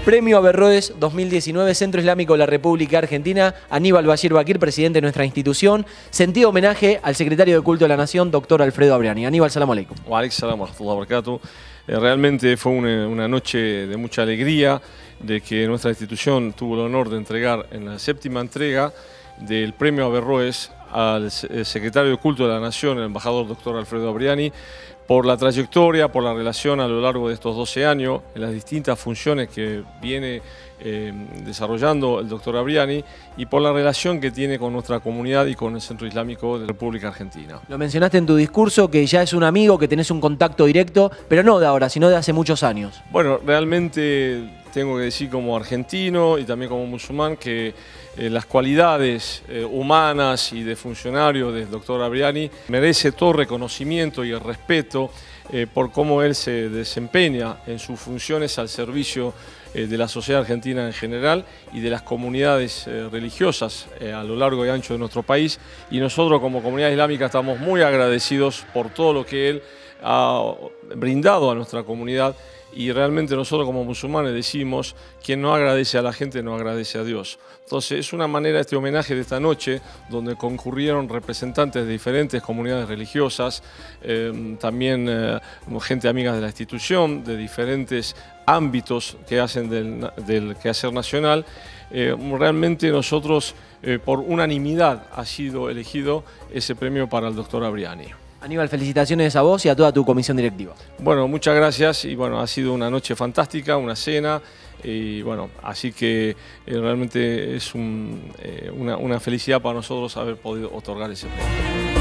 Premio Averroes 2019, Centro Islámico de la República Argentina, Aníbal Bashir Bakir, presidente de nuestra institución. Sentido homenaje al secretario de Culto de la Nación, doctor Alfredo Abriani. Aníbal, salam aleikum. Wa alaikum salam wa rahmatullahi wa barakatuh. Realmente fue una noche de mucha alegría, de que nuestra institución tuvo el honor de entregar en la 7ª entrega del Premio Averroes al secretario de Culto de la Nación, el embajador doctor Alfredo Abriani, por la trayectoria, por la relación a lo largo de estos 12 años, en las distintas funciones que viene desarrollando el doctor Abriani y por la relación que tiene con nuestra comunidad y con el Centro Islámico de la República Argentina. Lo mencionaste en tu discurso, que ya es un amigo, que tenés un contacto directo, pero no de ahora, sino de hace muchos años. Bueno, realmente tengo que decir como argentino y también como musulmán que las cualidades humanas y de funcionario del doctor Abriani merece todo reconocimiento y el respeto por cómo él se desempeña en sus funciones al servicio de la sociedad argentina en general y de las comunidades religiosas a lo largo y ancho de nuestro país. Y nosotros como comunidad islámica estamos muy agradecidos por todo lo que él ha brindado a nuestra comunidad. Y realmente nosotros como musulmanes decimos, quien no agradece a la gente no agradece a Dios. Entonces es una manera, este homenaje de esta noche, donde concurrieron representantes de diferentes comunidades religiosas, también gente amiga de la institución, de diferentes ámbitos que hacen del quehacer nacional. Realmente nosotros, por unanimidad, ha sido elegido ese premio para el doctor Abriani. Aníbal, felicitaciones a vos y a toda tu comisión directiva. Bueno, muchas gracias y bueno, ha sido una noche fantástica, una cena y bueno, así que realmente es una felicidad para nosotros haber podido otorgar ese premio.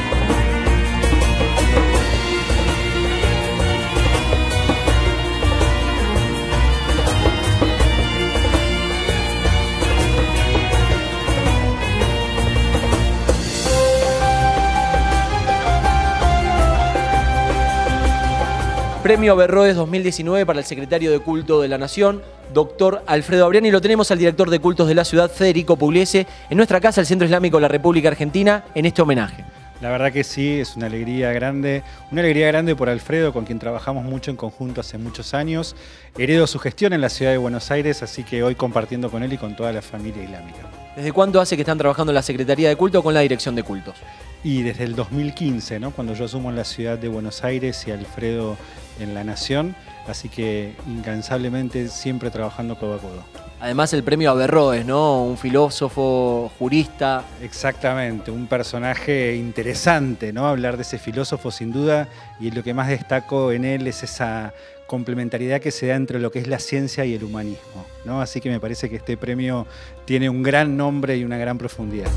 Premio Averroes 2019 para el secretario de Culto de la Nación, doctor Alfredo Abriani. Lo tenemos al director de cultos de la ciudad, Federico Pugliese, en nuestra casa, el Centro Islámico de la República Argentina, en este homenaje. La verdad que sí, es una alegría grande por Alfredo, con quien trabajamos mucho en conjunto hace muchos años. Heredo su gestión en la ciudad de Buenos Aires, así que hoy compartiendo con él y con toda la familia islámica. ¿Desde cuánto hace que están trabajando en la Secretaría de Culto con la Dirección de Cultos? Y desde el 2015, ¿no? Cuando yo asumo en la ciudad de Buenos Aires y Alfredo en la Nación, así que incansablemente siempre trabajando codo a codo. Además el premio Averroes, ¿no? Un filósofo, jurista. Exactamente, un personaje interesante, ¿no? Hablar de ese filósofo sin duda, y lo que más destaco en él es esa complementariedad que se da entre lo que es la ciencia y el humanismo, ¿no? Así que me parece que este premio tiene un gran nombre y una gran profundidad.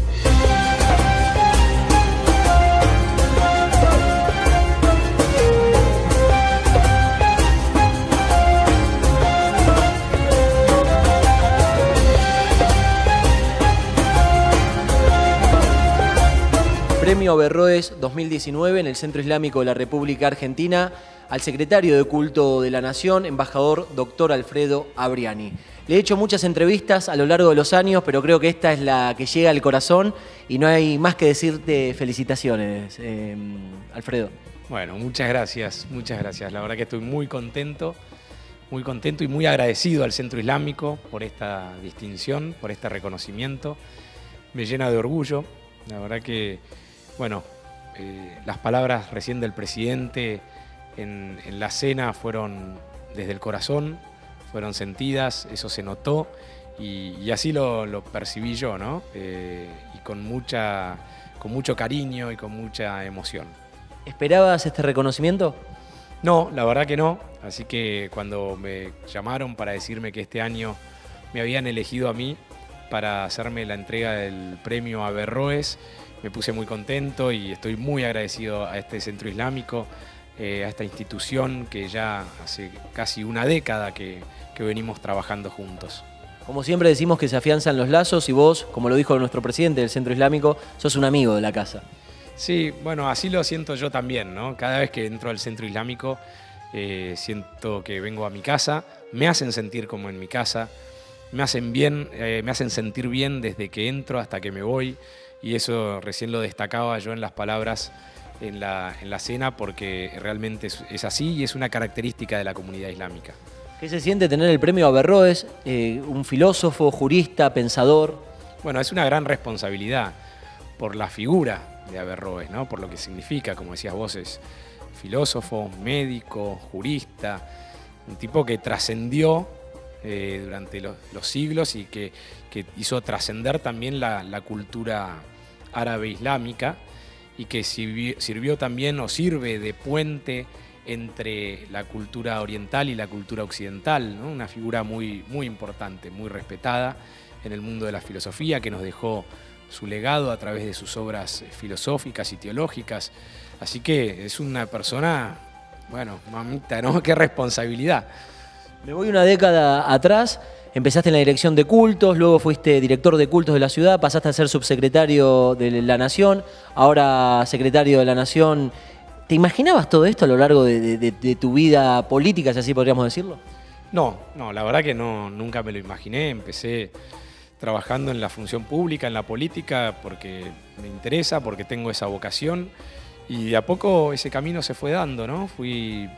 Premio Averroes 2019 en el Centro Islámico de la República Argentina al secretario de Culto de la Nación, embajador doctor Alfredo Abriani. Le he hecho muchas entrevistas a lo largo de los años, pero creo que esta es la que llega al corazón y no hay más que decirte felicitaciones, Alfredo. Bueno, muchas gracias, muchas gracias. La verdad que estoy muy contento y muy agradecido al Centro Islámico por esta distinción, por este reconocimiento. Me llena de orgullo, la verdad que bueno, las palabras recién del presidente en la cena fueron desde el corazón, fueron sentidas, eso se notó y así lo percibí yo, ¿no? Y con mucho cariño y con mucha emoción. ¿Esperabas este reconocimiento? No, la verdad que no, así que cuando me llamaron para decirme que este año me habían elegido a mí para hacerme la entrega del premio Averroes, me puse muy contento y estoy muy agradecido a este Centro Islámico, a esta institución que ya hace casi una década que venimos trabajando juntos. Como siempre decimos que se afianzan los lazos y vos, como lo dijo nuestro presidente del Centro Islámico, sos un amigo de la casa. Sí, bueno, así lo siento yo también, ¿no? Cada vez que entro al Centro Islámico siento que vengo a mi casa, me hacen sentir como en mi casa, me hacen sentir bien desde que entro hasta que me voy. Y eso recién lo destacaba yo en las palabras en la cena porque realmente es así y es una característica de la comunidad islámica. ¿Qué se siente tener el premio Averroes, un filósofo, jurista, pensador? Bueno, es una gran responsabilidad por la figura de Averroes, ¿no? Por lo que significa, como decías vos, es filósofo, médico, jurista, un tipo que trascendió durante los siglos y que hizo trascender también la cultura árabe islámica y que sirvió también o sirve de puente entre la cultura oriental y la cultura occidental, ¿no? Una figura muy, muy importante, muy respetada en el mundo de la filosofía, que nos dejó su legado a través de sus obras filosóficas y teológicas. Así que es una persona, bueno, mamita, ¿no? Qué responsabilidad. Me voy una década atrás, empezaste en la dirección de cultos, luego fuiste director de cultos de la ciudad, pasaste a ser subsecretario de la Nación, ahora secretario de la Nación. ¿Te imaginabas todo esto a lo largo de tu vida política, si así podríamos decirlo? No, la verdad que no, nunca me lo imaginé. Empecé trabajando en la función pública, en la política, porque me interesa, porque tengo esa vocación. Y de a poco ese camino se fue dando, ¿no? Fui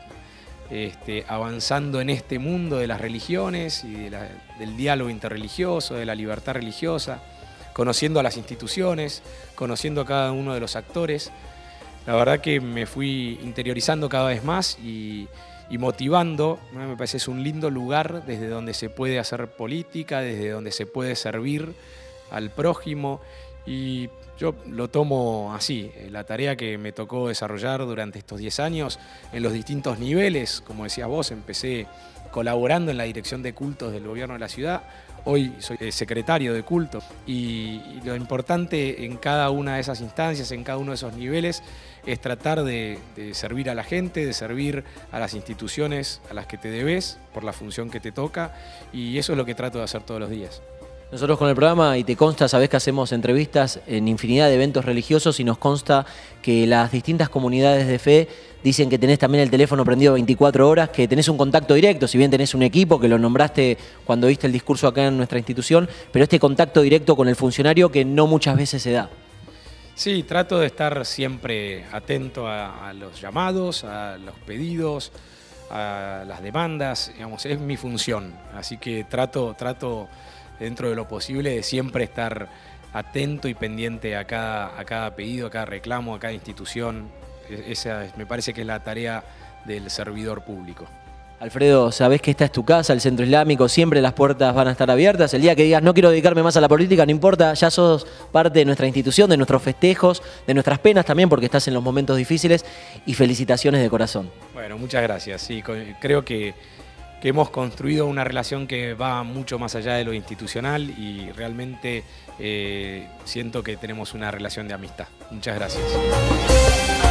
avanzando en este mundo de las religiones y del diálogo interreligioso, de la libertad religiosa, conociendo a las instituciones, conociendo a cada uno de los actores. La verdad que me fui interiorizando cada vez más y motivando, ¿no? Me parece que es un lindo lugar desde donde se puede hacer política, desde donde se puede servir al prójimo, y yo lo tomo así, la tarea que me tocó desarrollar durante estos 10 años en los distintos niveles. Como decías vos, empecé colaborando en la dirección de cultos del gobierno de la ciudad. Hoy soy secretario de culto y lo importante en cada una de esas instancias, en cada uno de esos niveles, es tratar de servir a la gente, de servir a las instituciones a las que te debes por la función que te toca, y eso es lo que trato de hacer todos los días. Nosotros con el programa, y te consta, sabés que hacemos entrevistas en infinidad de eventos religiosos y nos consta que las distintas comunidades de fe dicen que tenés también el teléfono prendido 24 horas, que tenés un contacto directo, si bien tenés un equipo, que lo nombraste cuando diste el discurso acá en nuestra institución, pero este contacto directo con el funcionario que no muchas veces se da. Sí, trato de estar siempre atento a los llamados, a los pedidos, a las demandas, digamos, es mi función. Así que trato dentro de lo posible de siempre estar atento y pendiente a cada pedido, a cada reclamo, a cada institución. Esa me parece que es la tarea del servidor público. Alfredo, sabés que esta es tu casa, el Centro Islámico, siempre las puertas van a estar abiertas. El día que digas no quiero dedicarme más a la política, no importa, ya sos parte de nuestra institución, de nuestros festejos, de nuestras penas también, porque estás en los momentos difíciles, y felicitaciones de corazón. Bueno, muchas gracias. Sí, creo que hemos construido una relación que va mucho más allá de lo institucional y realmente siento que tenemos una relación de amistad. Muchas gracias.